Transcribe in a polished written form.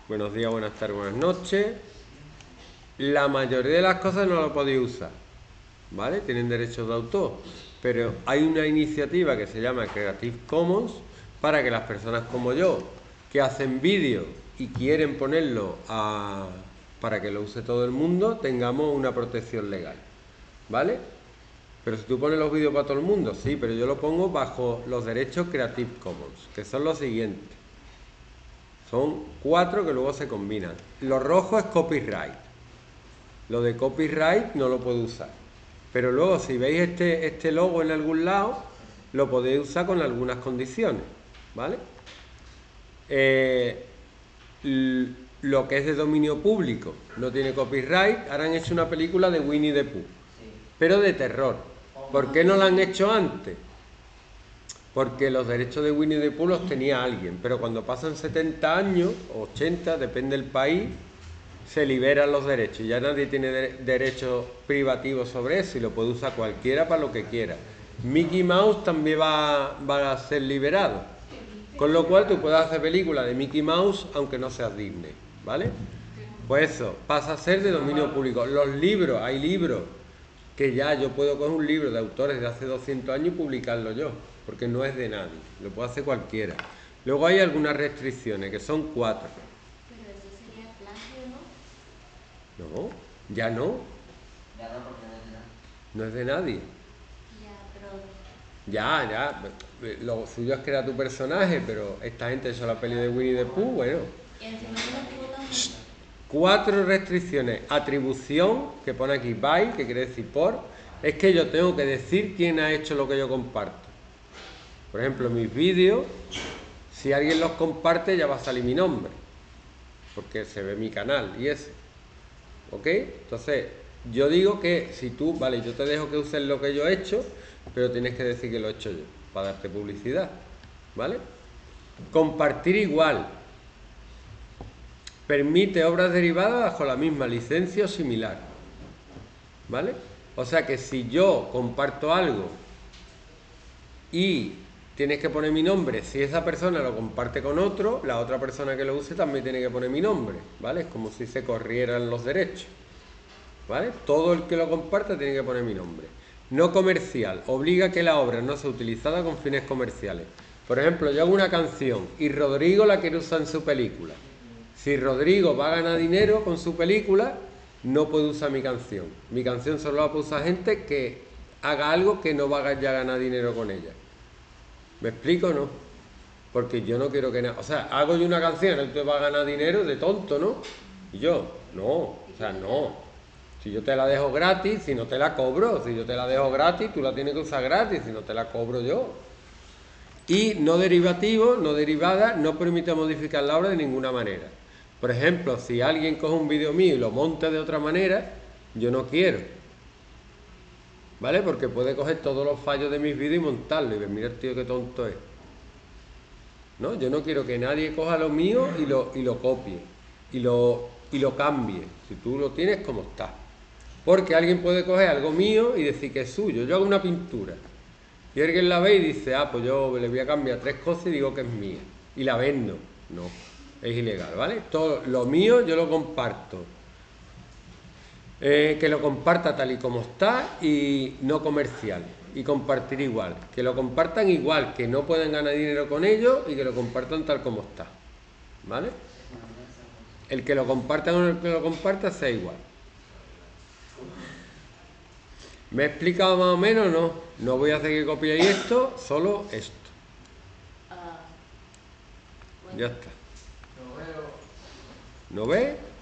buenos días, buenas tardes, buenas noches. La mayoría de las cosas no lo podéis usar, ¿vale? Tienen derechos de autor, pero hay una iniciativa que se llama Creative Commons para que las personas como yo, que hacen vídeos y quieren ponerlo para que lo use todo el mundo, tengamos una protección legal, ¿vale? Pero si tú pones los vídeos para todo el mundo, sí, pero yo lo pongo bajo los derechos Creative Commons, que son los siguientes. Son 4 que luego se combinan. Lo rojo es copyright. Lo de copyright no lo puedo usar. Pero luego si veis este logo en algún lado, lo podéis usar con algunas condiciones, ¿vale? Lo que es de dominio público no tiene copyright. Ahora han hecho una película de Winnie the Pooh, pero de terror. ¿Por qué no la han hecho antes? Porque los derechos de Winnie the Pooh los tenía alguien, pero cuando pasan 70 años, 80, depende del país, se liberan los derechos. Ya nadie tiene derechos privativos sobre eso y lo puede usar cualquiera para lo que quiera. Mickey Mouse también va a ser liberado, con lo cual tú puedes hacer películas de Mickey Mouse aunque no seas Disney, ¿vale? Pues eso, pasa a ser de dominio público. Los libros, hay libros que ya yo puedo coger un libro de autores de hace 200 años y publicarlo yo, porque no es de nadie, lo puede hacer cualquiera. Luego hay algunas restricciones, que son 4. Pero eso sería plagio, ¿no? No, ya no, Ya no, porque no es de nada. no es de nadie. Ya, pero... Lo suyo es crear tu personaje, pero esta gente hizo la peli de Winnie the Pooh, bueno. Y encima no lo puedo... 4 restricciones. Atribución, que pone aquí by, que quiere decir por, es que yo tengo que decir quién ha hecho lo que yo comparto. Por ejemplo, mis vídeos, si alguien los comparte ya va a salir mi nombre, porque se ve mi canal y eso. ¿Ok? Entonces, yo digo que si tú, vale, yo te dejo que uses lo que yo he hecho, pero tienes que decir que lo he hecho yo, para darte publicidad, ¿vale? Compartir igual. Permite obras derivadas bajo la misma licencia o similar, ¿vale? O sea que si yo comparto algo y tienes que poner mi nombre, si esa persona lo comparte con otro, la otra persona que lo use también tiene que poner mi nombre, ¿vale? Es como si se corrieran los derechos, ¿vale? Todo el que lo comparta tiene que poner mi nombre. No comercial, obliga a que la obra no sea utilizada con fines comerciales. Por ejemplo, yo hago una canción y Rodrigo la quiere usar en su película. Si Rodrigo va a ganar dinero con su película, no puede usar mi canción. Mi canción solo la puede usar gente que haga algo que no va a ya ganar dinero con ella. ¿Me explico o no? Porque yo no quiero que nada... O sea, hago yo una canción, entonces va a ganar dinero de tonto, ¿no? Y yo, no, o sea, no. Si yo te la dejo gratis, si no te la cobro. Si yo te la dejo gratis, tú la tienes que usar gratis, si no te la cobro yo. Y no derivativo, no derivada, no permite modificar la obra de ninguna manera. Por ejemplo, si alguien coge un vídeo mío y lo monta de otra manera, yo no quiero, ¿vale? Porque puede coger todos los fallos de mis vídeos y montarlo y ver, mira el tío qué tonto es, ¿no? Yo no quiero que nadie coja lo mío y lo copie y lo cambie, si tú lo tienes como está. Porque alguien puede coger algo mío y decir que es suyo. Yo hago una pintura y alguien la ve y dice, ah, pues yo le voy a cambiar 3 cosas y digo que es mía y la vendo. No, es ilegal, ¿vale? Todo lo mío yo lo comparto. Que lo comparta tal y como está y no comercial. Y compartir igual. Que lo compartan igual, que no pueden ganar dinero con ello y que lo compartan tal como está. ¿Vale? El que lo comparta o el que lo comparta sea igual. ¿Me he explicado más o menos? No. No voy a hacer que copiéis esto, solo esto. bueno. Ya está. ¿No ves?